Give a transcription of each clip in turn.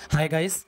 Hi guys.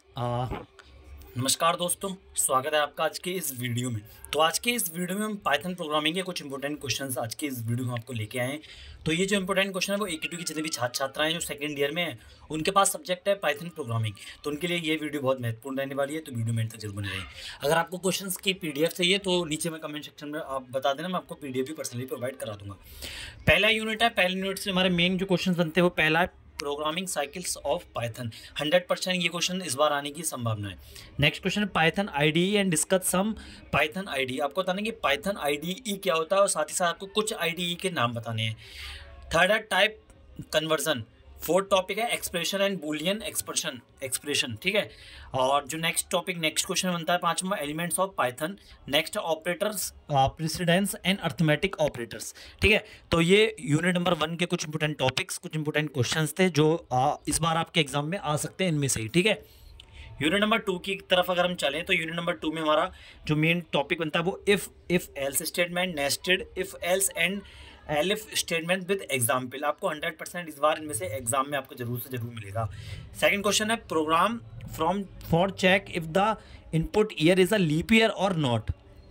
नमस्कार दोस्तों, स्वागत है आपका आज के इस वीडियो में। तो आज के इस वीडियो में हम पाइथन प्रोग्रामिंग के कुछ इंपॉर्टेंट क्वेश्चंस आज के इस वीडियो में आपको लेके आए हैं। तो ये जो इंपॉर्टेंट क्वेश्चन है वो AT2 की जितने भी छात्र छात्राएं हैं जो सेकंड ईयर में हैं उनके पास सब्जेक्ट है पाइथन प्रोग्रामिंग, तो उनके लिए ये वीडियो बहुत महत्वपूर्ण रहने वाली है। तो वीडियो में तक जरूर बने रहिए। अगर आपको क्वेश्चंस की PDF चाहिए तो नीचे में कमेंट सेक्शन में आप बता देना, मैं आपको PDF भी पर्सनली प्रोवाइड करा दूंगा। पहला यूनिट है, पहले यूनिट से हमारे मेन जो क्वेश्चन बनते हैं वो पहला है प्रोग्रामिंग साइकिल्स ऑफ पाइथन। 100% ये क्वेश्चन इस बार आने की संभावना है। नेक्स्ट क्वेश्चन है Python IDE and discuss some Python IDE। आपको बताना कि पाइथन IDE क्या होता है और साथ ही साथ आपको कुछ IDE के नाम बताने हैं। थर्ड है टाइप कन्वर्जन। फोर्थ टॉपिक है एक्सप्रेशन एंड बूलियन एक्सप्रेशन, ठीक है। और जो नेक्स्ट क्वेश्चन बनता है पांचवा, elements of Python. Next operators, precedence and arithmetic operators, ठीक है। तो ये यूनिट नंबर 1 के कुछ इंपोर्टेंट टॉपिक्स, कुछ इंपोर्टेंट क्वेश्चंस थे जो इस बार आपके एग्जाम में आ सकते हैं इनमें से ही, ठीक है। यूनिट नंबर 2 की तरफ अगर हम चलें तो यूनिट नंबर 2 में हमारा जो मेन टॉपिक बनता है वो if else statement, nested if else and elif statement with example. आपको 100% इस बार इनमें से एग्जाम में आपको जरूर से जरूर मिलेगा। सेकंड क्वेश्चन है program from for check if the input year is a leap year और नॉट।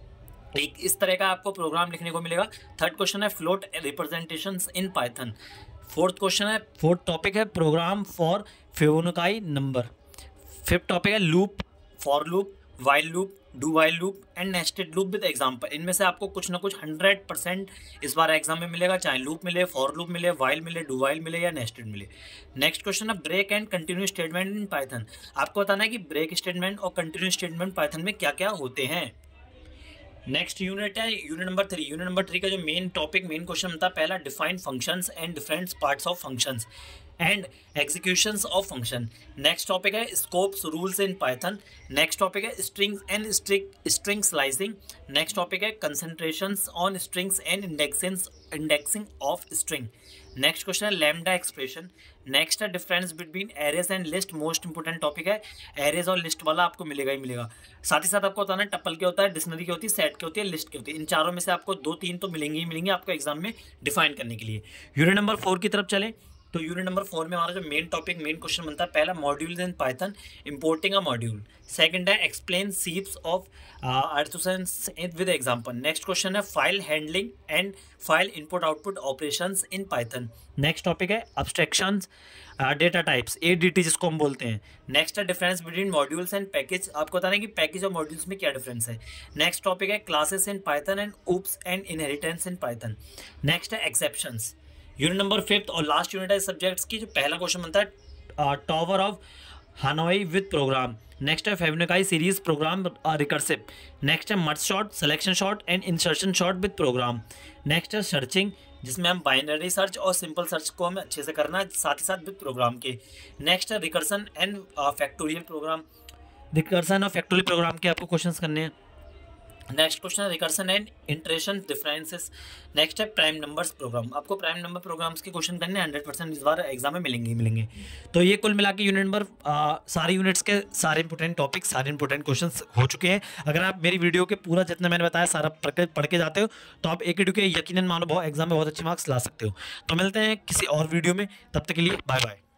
एक इस तरह का आपको प्रोग्राम लिखने को मिलेगा। थर्ड क्वेश्चन है float representations in Python. Fourth topic है program for Fibonacci number. Fifth topic है loop, for loop, while loop, do while loop and nested loop with example. इनमें से आपको कुछ ना कुछ 100% इस बार एग्जाम में मिलेगा, चाहे लूप मिले, फॉर लूप मिले, वाइल मिले, डू वाइल मिले या नेस्टेड मिले। नेक्स्ट क्वेश्चन है break and continue statement in Python. आपको बताना है कि ब्रेक स्टेटमेंट और कंटिन्यू स्टेटमेंट पाइथन में क्या क्या होते हैं। नेक्स्ट यूनिट है यूनिट नंबर 3। यूनिट नंबर 3 का जो मेन क्वेश्चन बनता है पहला, define functions and different parts of functions and executions of function. Next topic है scopes rules in Python. Next topic है strings and string slicing. Next topic है concentrations on strings and indexing of string. Next question है lambda expression. Next है difference between arrays and list. Most important topic है, arrays और list वाला आपको मिलेगा ही मिलेगा। साथ ही साथ आपको बताना है टपल क्या होता है, डिक्शनरी क्या होती है, सेट क्या होती है, लिस्ट क्या होती है। इन चारों में से आपको 2-3 तो मिलेंगे ही मिलेंगे आपको एग्जाम में डिफाइन करने के लिए। यूनिट नंबर 4 की तरफ चलें तो यूनिट नंबर 4 में हमारा जो मेन क्वेश्चन बनता है पहला, modules in Python, importing a module. Second है एक्सप्लेन सीप्स ऑफ आर्थोसेंस विद एग्जांपल। नेक्स्ट क्वेश्चन है file handling and file input output operations in Python. Next topic है अब्स्ट्रैक्शंस, डेटा टाइप्स, ADT जिसको हम बोलते हैं। नेक्स्ट है difference between modules and package. आपको बताना है कि पैकेज और मॉड्यूल्स में क्या डिफरेंस है। नेक्स्ट टॉपिक है classes in Python and OOPs and inheritance in Python. Next है एक्सेप्शंस। यूनिट नंबर 5 और लास्ट यूनिट है सब्जेक्ट्स की। जो पहला क्वेश्चन बनता है tower of Hanoi with program. Next है Fibonacci series program recursive. Next है merge sort, selection sort and insertion sort with program. Next है सर्चिंग, जिसमें हम बाइनरी सर्च और सिंपल सर्च को हमें अच्छे से करना है साथ ही साथ विद प्रोग्राम के। नेक्स्ट है recursion and factorial program. Recursion और फैक्टोरियल प्रोग्राम के आपको क्वेश्चंस करने हैं। नेक्स्ट क्वेश्चन है recursion and iteration differences. Next है प्राइम नंबर्स प्रोग्राम। आपको प्राइम नंबर प्रोग्राम्स के क्वेश्चन करने 100% इस बार एग्जाम में मिलेंगे ही मिलेंगे। तो ये कुल मिला के यूनिट नंबर सारे यूनिट्स के सारे इंपोर्टेंट टॉपिक्स, सारे इंपोर्टेंट क्वेश्चंस हो चुके हैं। अगर आप मेरी वीडियो के पूरा जितना मैंने बताया सारा पढ़ के जाते हो तो आप AT2 के यकीनन मानो एग्जाम में बहुत अच्छे मार्क्स ला सकते हो। तो मिलते हैं किसी और वीडियो में, तब तक के लिए बाय बाय।